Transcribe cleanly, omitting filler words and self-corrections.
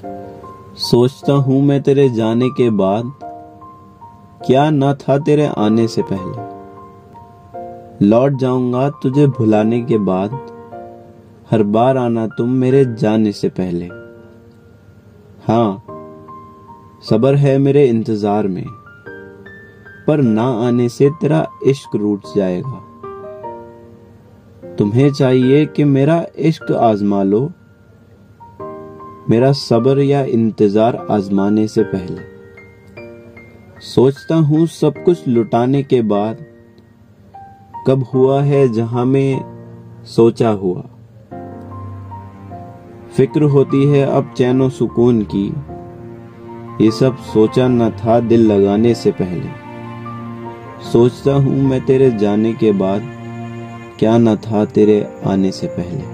सोचता हूँ मैं तेरे जाने के बाद, क्या न था तेरे आने से पहले। लौट जाऊंगा तुझे भुलाने के बाद, हर बार आना तुम मेरे जाने से पहले। हाँ, सब्र है मेरे इंतजार में, पर ना आने से तेरा इश्क रूठ जाएगा। तुम्हें चाहिए कि मेरा इश्क आजमा लो, मेरा सब्र या इंतजार आजमाने से पहले। सोचता हूँ सब कुछ लुटाने के बाद, कब हुआ है जहां में सोचा हुआ। फिक्र होती है अब चैनो सुकून की, ये सब सोचा न था दिल लगाने से पहले। सोचता हूँ मैं तेरे जाने के बाद, क्या न था तेरे आने से पहले।